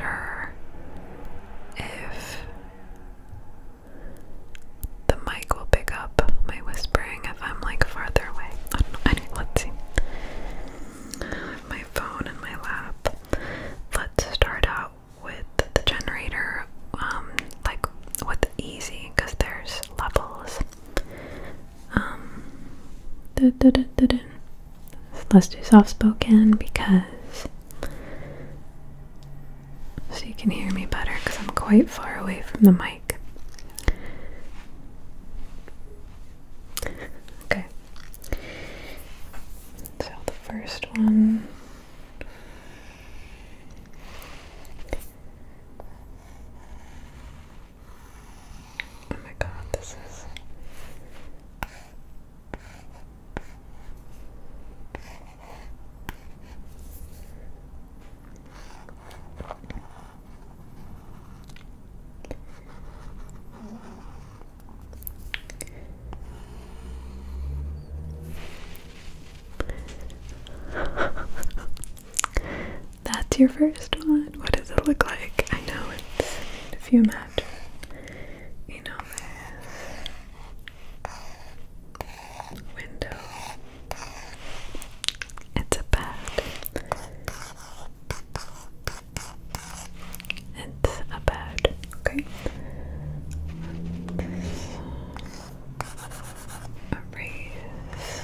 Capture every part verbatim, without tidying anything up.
sure if the mic will pick up my whispering if I'm like farther away. I don't know. Anyway, let's see. My phone and my lap. Let's start out with the generator, um, like with easy, because there's levels. Um, da, da, da, da, da. Let's do soft spoken because so you can hear me better because I'm quite far away from the mic. Okay. So the first one. Oh my god, this is. That's your first one? What does it look like? I know it's, if you imagine, you know, this window, it's a bed, it's a bed, okay? Erase.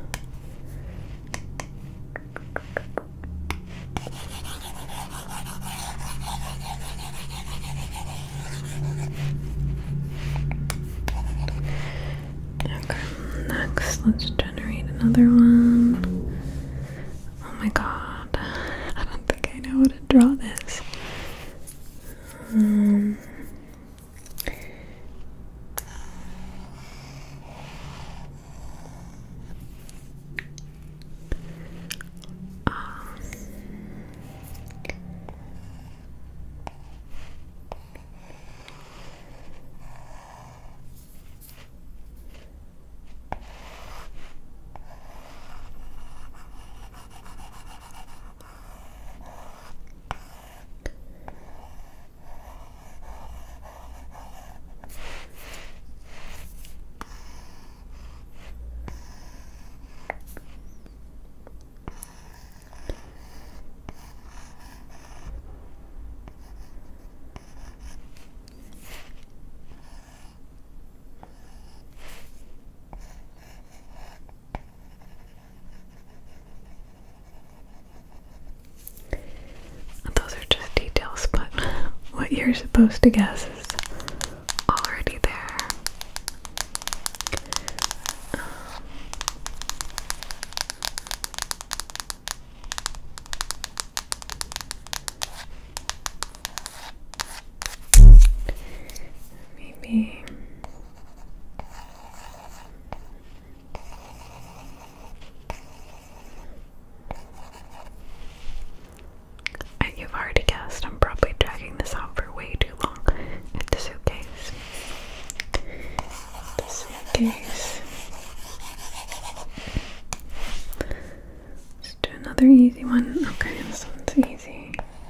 Okay, next let's generate another one. Oh my god, I don't think I know how to draw this. Um, Those are just details, but what you're supposed to guess is already there. Maybe you've already guessed. I'm probably dragging this out for way too long. It's a suitcase. The suitcase. Let's do another easy one. Okay, this one's easy.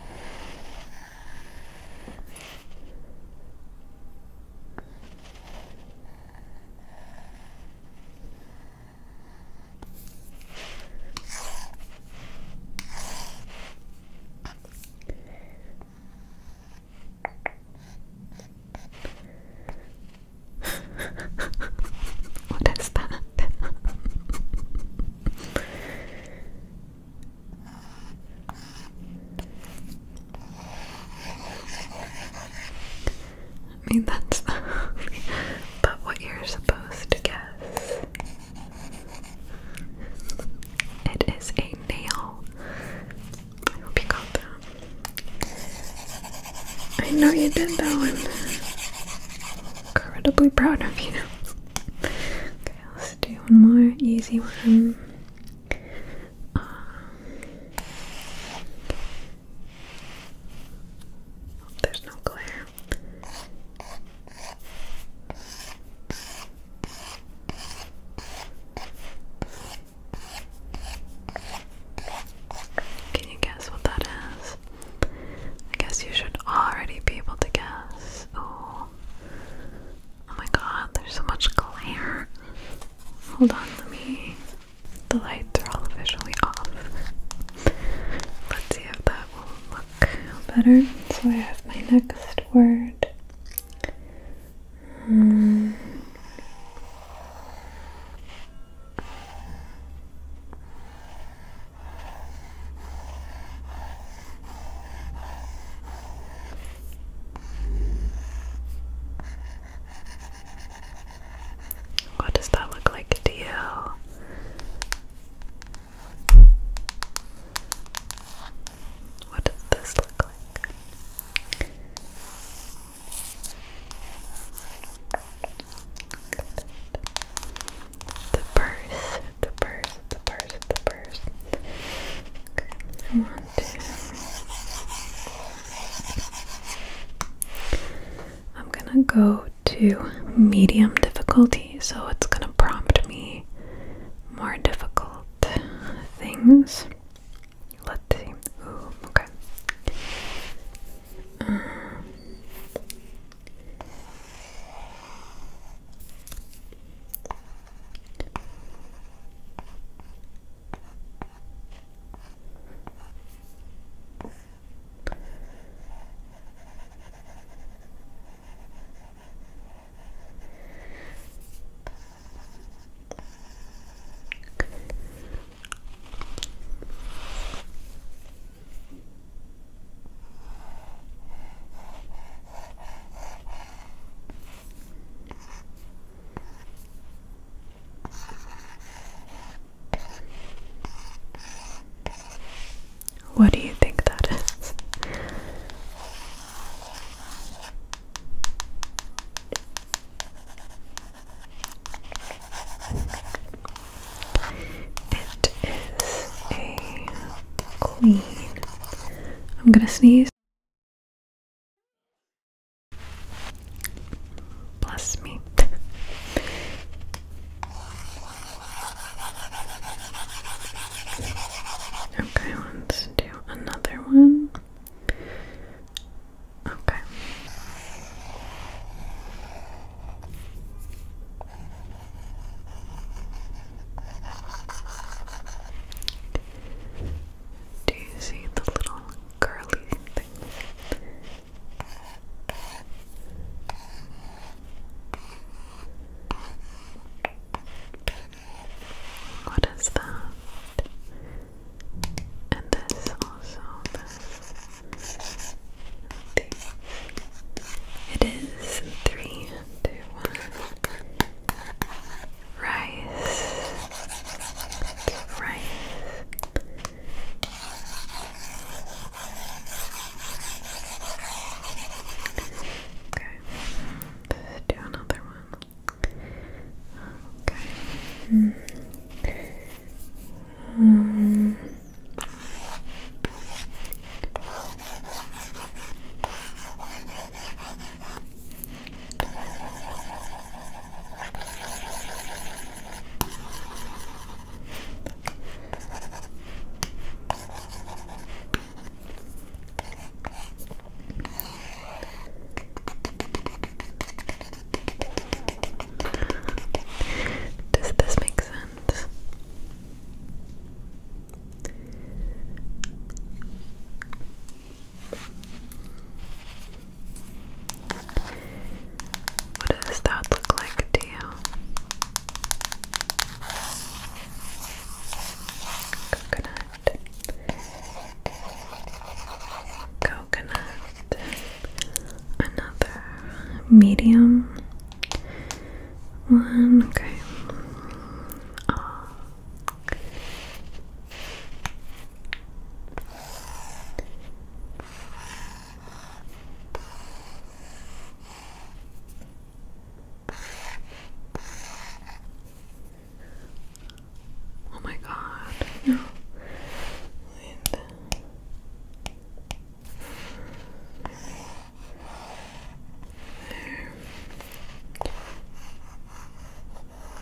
What is that? I mean, that's the but what you're supposed to guess. It is a nail. I hope you got that. I know you did that one. Incredibly proud of you. Okay, let's do one more easy one. Um, oh, there's no glare. Can you guess what that is? I guess you should hold on, let me, the lights are all officially off. Let's see if that will look better. So I have my next word. Um, what does that look like to you? What does this look like? The purse, the purse, the purse, the purse. Okay, I want to. I'm gonna go to medium difficulty, so it's gonna prompt me more difficult things. Let's see. Ooh, okay. Um, What do you think that is? It is a queen. I'm gonna sneeze. Bless me. Okay, let's do another one. Okay. Do you see the little curly thing? What is that? And this also. This. It is three, two, one. Rice. Rice. Okay. Let's do another one. Okay. Hmm. Um, does this make sense? What does that look like to you? Coconut. Coconut. Another medium one. Okay. Oh. Oh my god. No. Wait. There.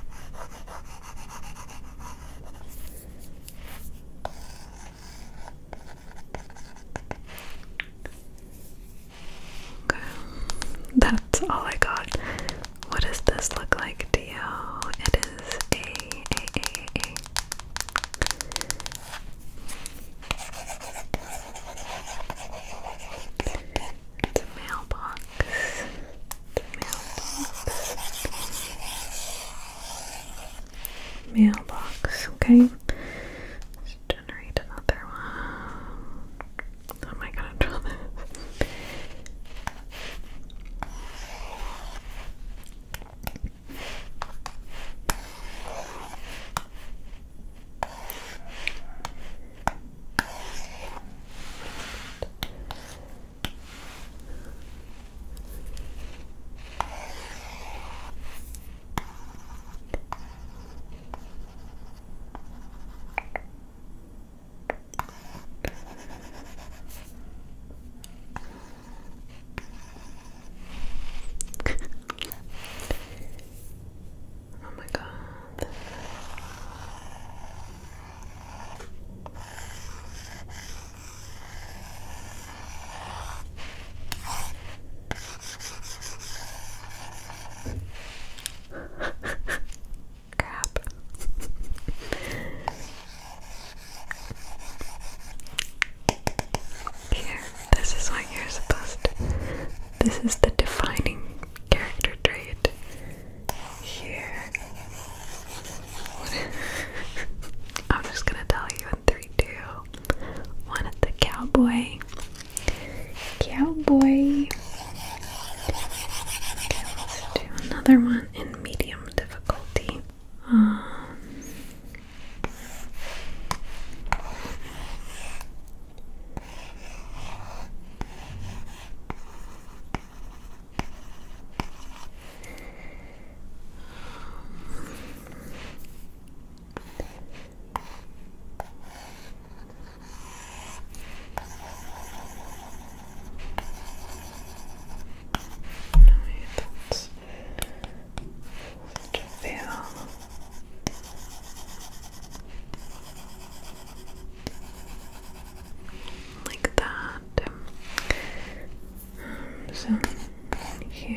okay? Let's generate another one. How am I gonna draw this? This is the defining character trait here. I'm just gonna tell you in three, two, one. At the cowboy. Cowboy. Okay, let's do another one in medium difficulty. Um, like that. So here,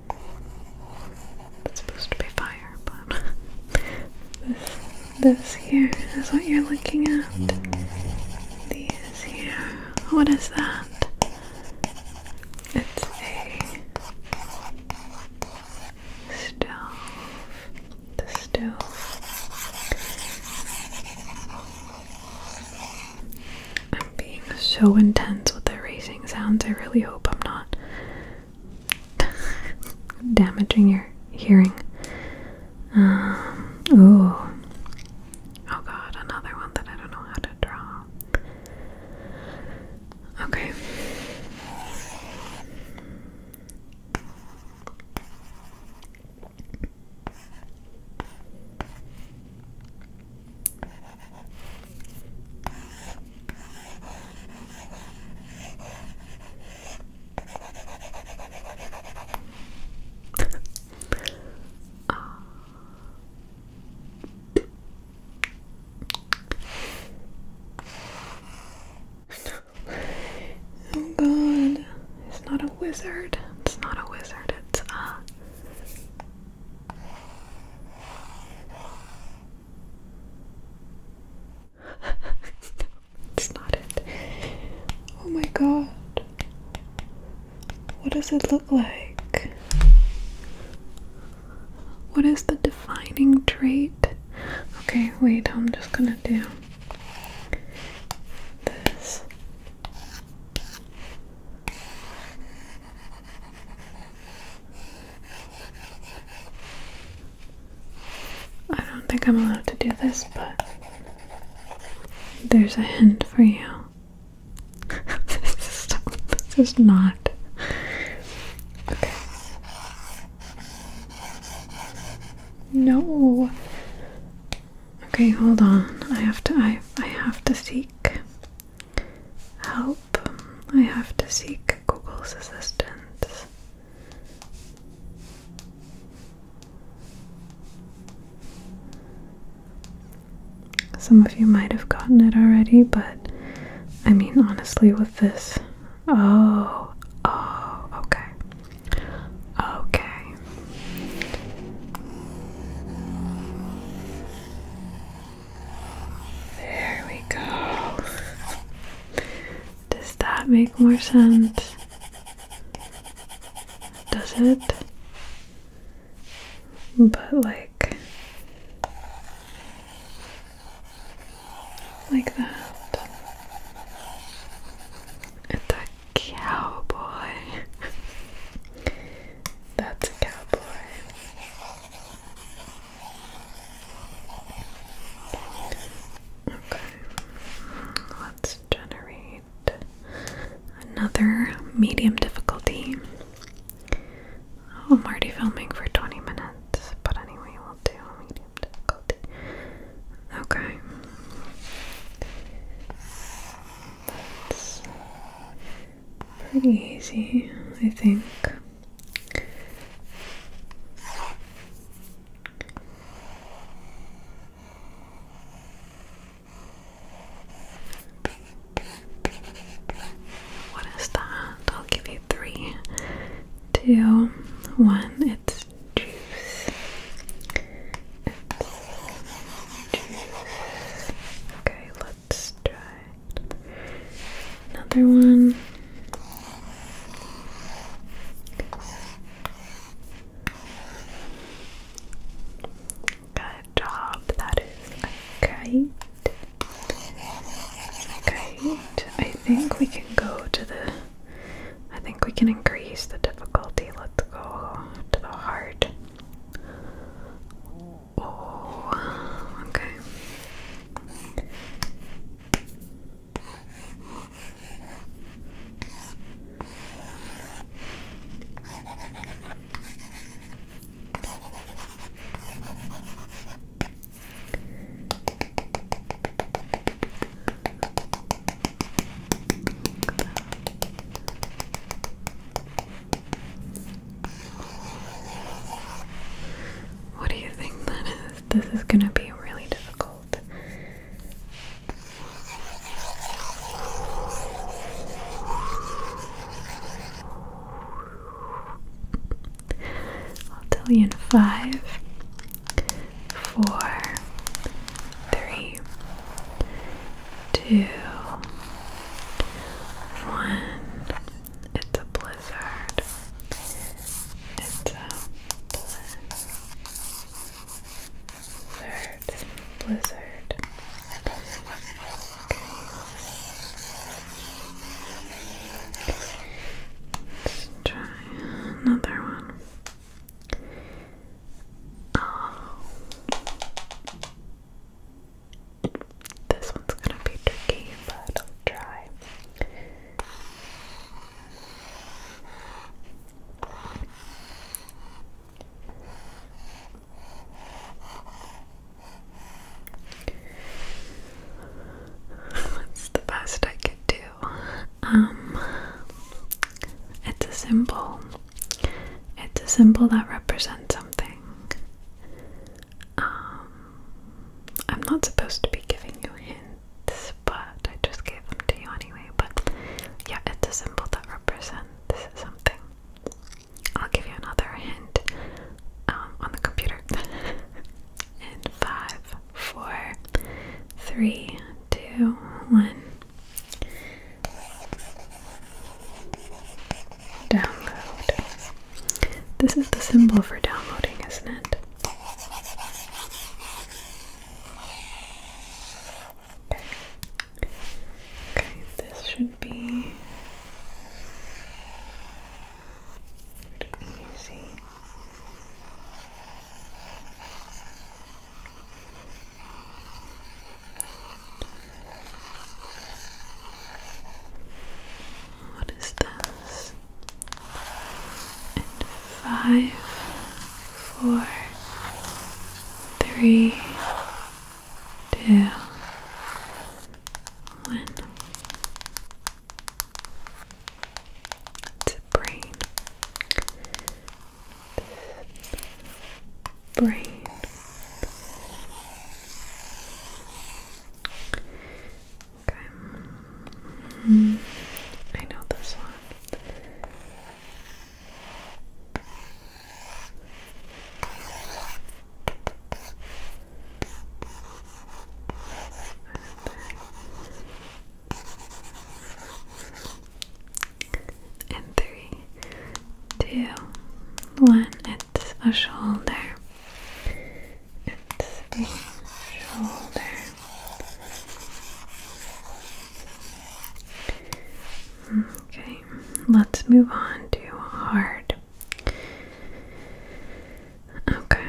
it's supposed to be fire, but this, this here is what you're looking at. These here, what is that? It's a stove. The stove. I'm being so intense with the erasing sounds. I really hope I'm not damaging your hearing. Um, ooh. Oh god, another one that I don't know how to draw. Okay. Oh god, it's not a wizard. It's not a wizard, it's a... It's not it. Oh my god. What does it look like? What is the defining trait? Okay, wait, I'm just gonna do this. I don't think I'm allowed to do this, but there's a hint for you. This is, this is not. Okay. No. Okay, hold on. I have to. I. I have to seek help. I have to seek Google's assistance. Some of you might have gotten it already, but I mean, honestly, with this. Oh, oh, okay. Okay. There we go. Does that make more sense? Does it? But like, like that. It's a cowboy. That's a cowboy. Okay, let's generate another medium difficulty. Oh, I'm already filming for twenty minutes, but anyway, we'll do medium difficulty. Okay. That's pretty easy, I think. What is that? I'll give you three, two, one. It's juice. It's juice. Okay, let's try another one. Good job. That is a kite. Kite. I think we can go to the. I think we can increase the difficulty. Let's go to the heart. Oh, okay. What do you think that is? This is gonna be really difficult. I'll tell you in five, four, three, two, one. It's a blizzard. It's a blizzard. Blizzard. Let's try another one. Oh. This one's gonna be tricky, but I'll try. What's the best I could do? Um, it's a symbol. It's a symbol that represents something. Um, I'm not supposed to be giving you hints, but I just gave them to you anyway. But yeah, it's a symbol that represents something. I'll give you another hint um, on the computer. In five, four, three, two, one. Download. This is the symbol for downloading, isn't it? Okay. Okay, this should be easy. What is this? And five, four, three, two, one. It's a brain. Brain. Okay. Mm, I know this one. In three, two, one. It's a shoulder. It's a shoulder. let's move on to hard. Okay.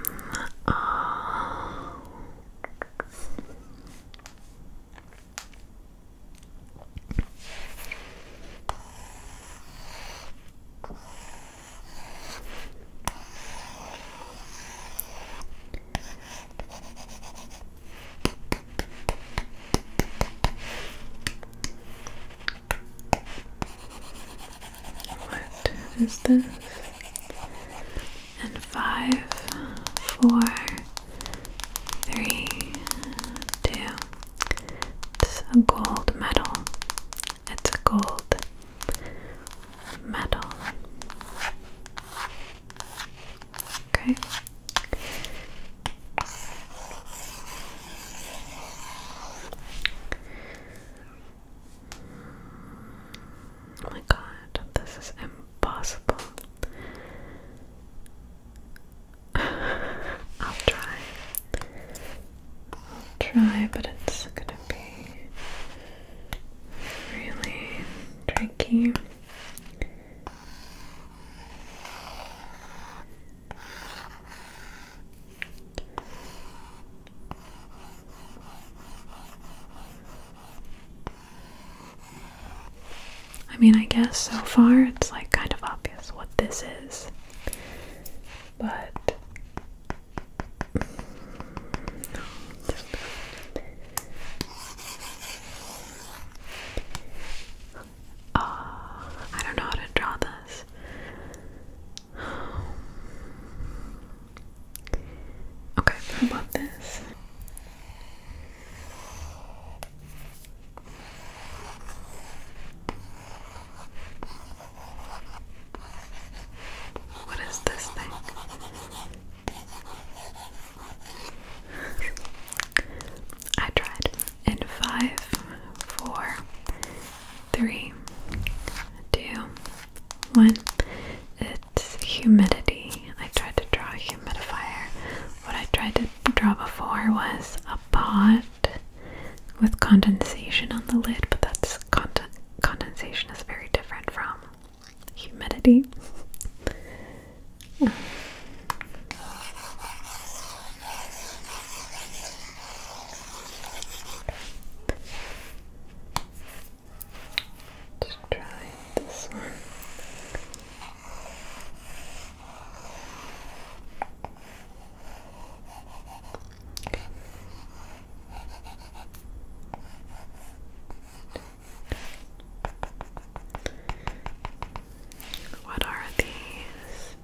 Uh, What is this? And five, four, three, two. It's a gold medal. It's a gold medal. Okay. Oh my god, this is impossible. I'll try. I'll try, but it's gonna be really tricky. I mean, I guess so far it's like kind of obvious what this is, but uh, I don't know how to draw this. Okay, how about this? What is this thing? I tried. In five, four, three, two, one. It's humidity. I tried to draw a humidifier. What I tried to draw before was a pot with condensation on the lid, but that's con condensation is very different from humidity. Let's try this one. What are these?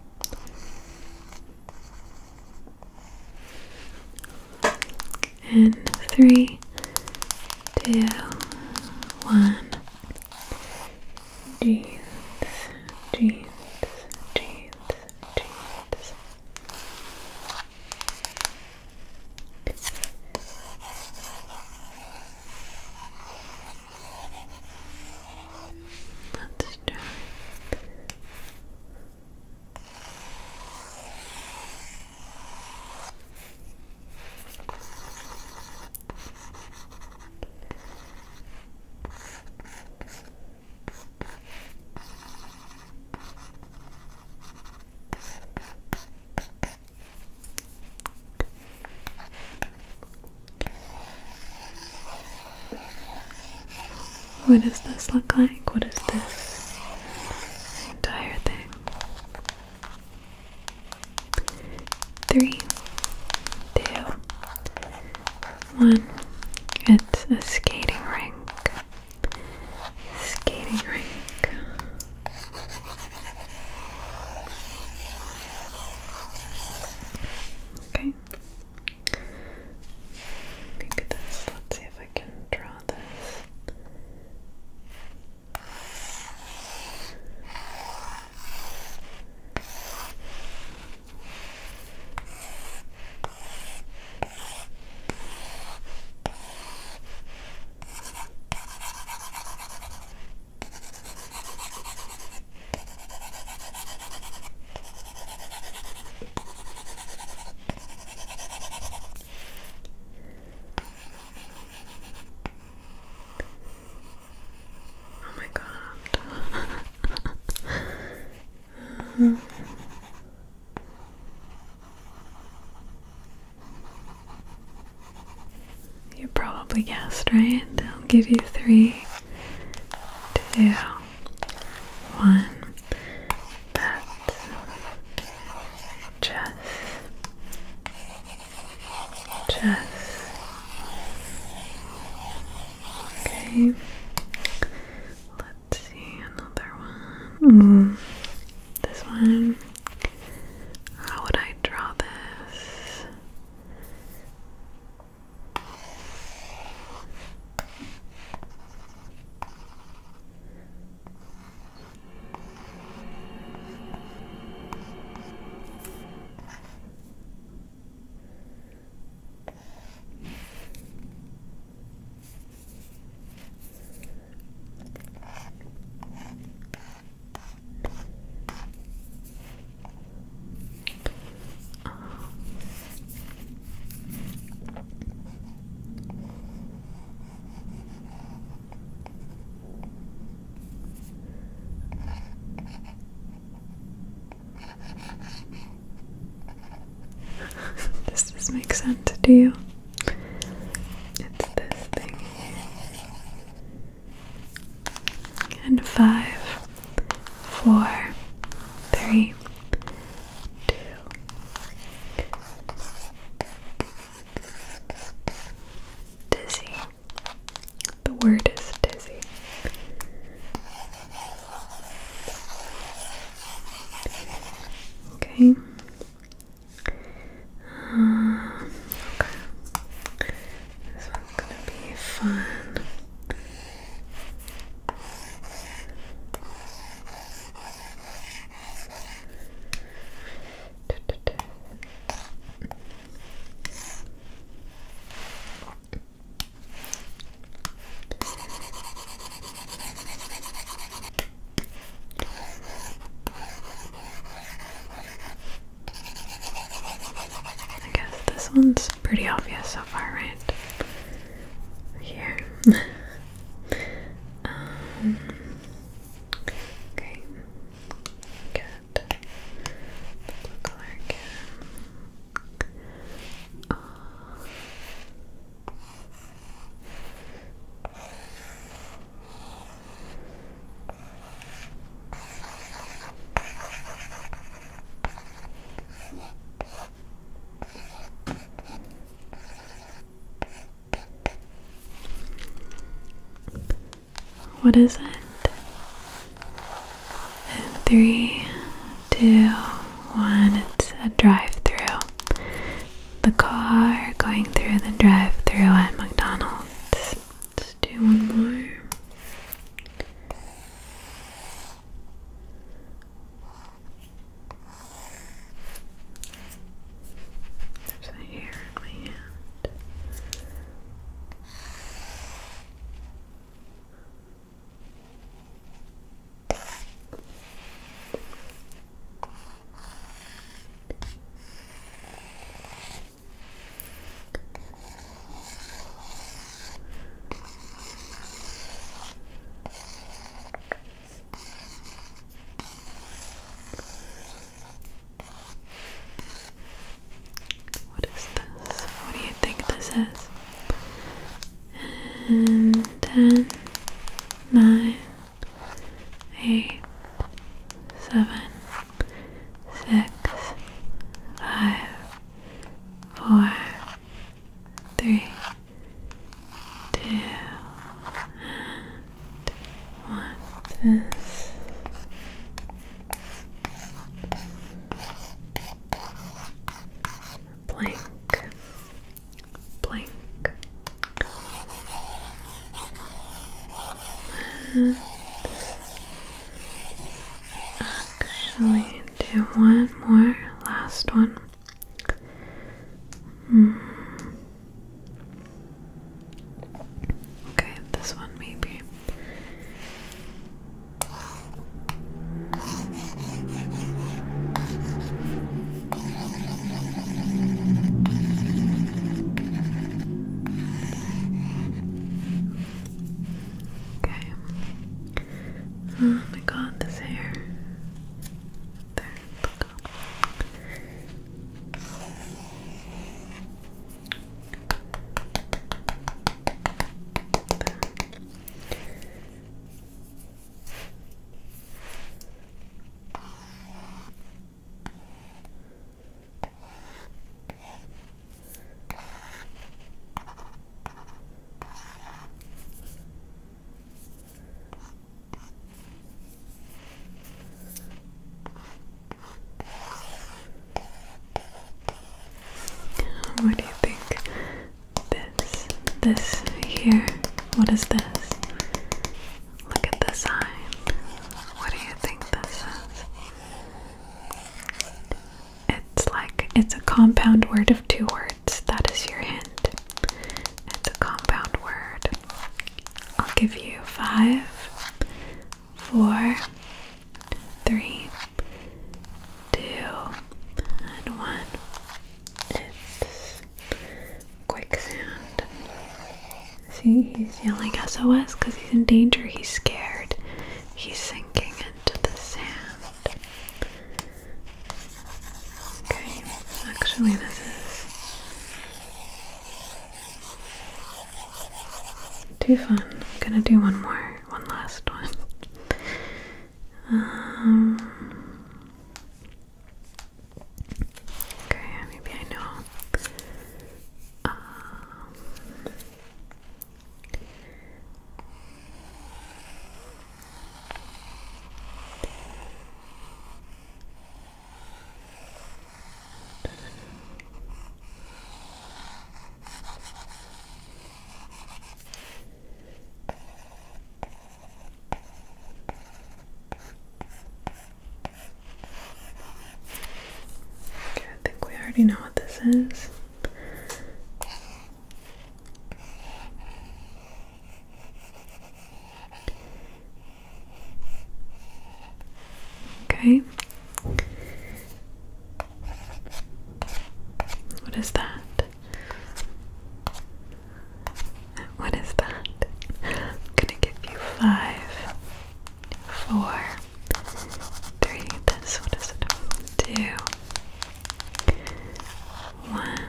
In three, two, one. Jeans, jeans, jeans, jeans. Let's try. What does this look like? What is this entire thing? Three, two, one. It's a skating rink. Skating rink. Okay. Maybe this. Let's see if I can draw this. Hmm. You probably guessed, right? I'll give you three, two, one. That's chess, chess. Okay. Let's see another one. Mm. This one. How would I draw this? Does this make sense to you? It's this thing here. And five, four, three, two. Dizzy. The word is dizzy. Okay. Uh, okay. This one's gonna be fun. I guess this one's pretty obvious so far, right? Here. um, okay. Get the blue color again. Uh, What is it? Three, two, one. It's a drive-through. The car going through the drive-through at McDonald's. Let's do one more. There's a hair in my hand. What is this? What do you think this is? And ten, nine, eight, seven, six, five, four, three, two, and one. This blank, blank. And actually do one more, last one. Hmm. Okay, this one maybe. Okay. Oh my god, this hair. There. here. What is this? Look at the sign. What do you think this is? It's like, it's a compound word of two words. That is your hint. It's a compound word. I'll give you five, four, three, two, and one. It's quicksand. See, he's yelling S O S because he's in danger. He's scared. He's sinking into the sand. Okay, actually this is too fun. I'm gonna do one more, one last one. Um, okay, maybe I know. Um, I think we already know what this is. Okay. What is that? What is that? I'm gonna give you five, four, three, this, what is it? Two, one.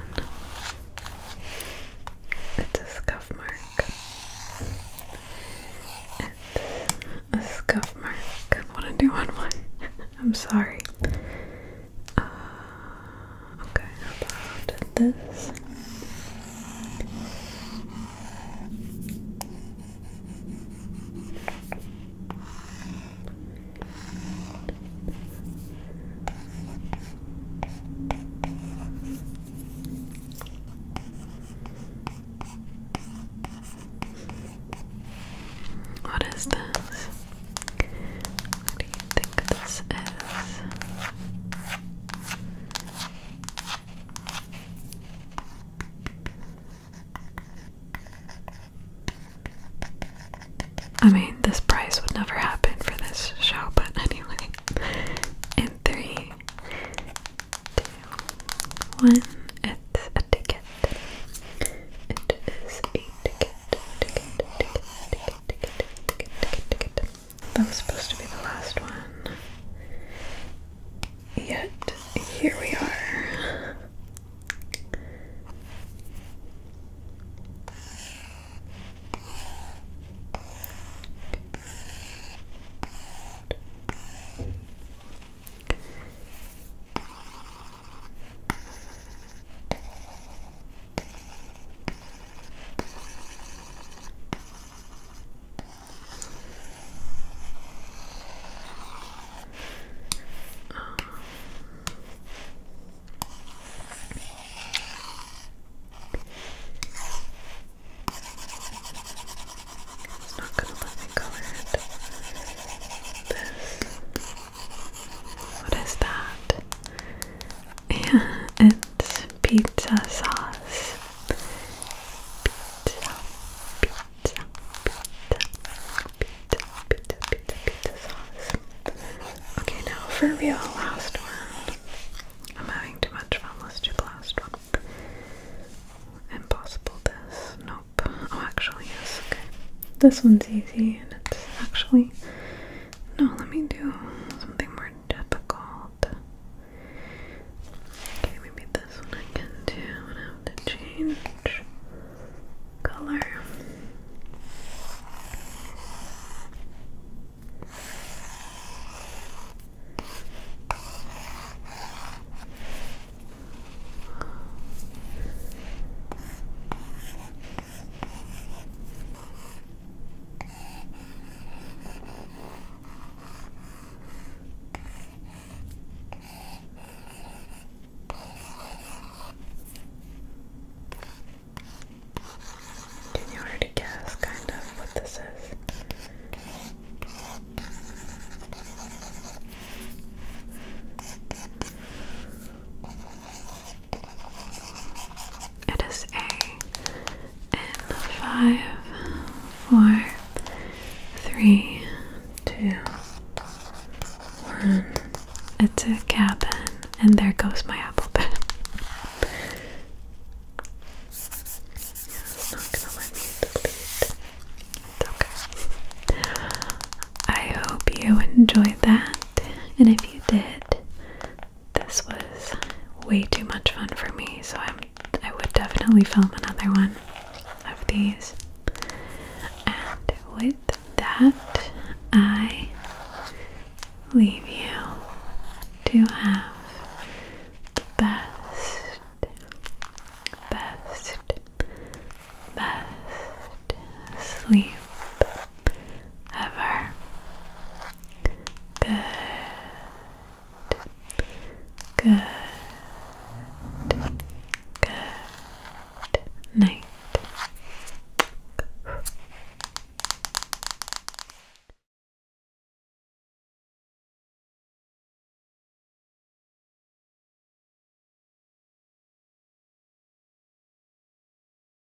It's a scuff mark. It's a scuff mark. I wanna do one more. I'm sorry. Uh, okay, how about this? What is this? What do you think this is? I mean, this prize would never happen for this show, but anyway. In three, two, one, it's a ticket. It is a ticket. Ticket, ticket, ticket, ticket, ticket, ticket, ticket. That was supposed to be the last one. Yet, here we are. Not gonna let me color it. This. What is that? Yeah, it's pizza sauce. Pizza, pizza, pizza, pizza, pizza, pizza, pizza sauce. Okay, now for real, last one. I'm having too much fun. Let's do the last one. Impossible this. Nope. Oh, actually, yes. Okay. This one's easy, and it's actually, no, let me do something more difficult. Okay, maybe this one I can do. I'm gonna have to change color. one, it's a cabin, and there goes my apple pen. It's not gonna let me delete. It's okay. I hope you enjoyed that, and if you did, this was way too much fun for me, so I'm I would definitely film another one of these. And with that, I leave you to have the best, best, best sleep ever. Good, good.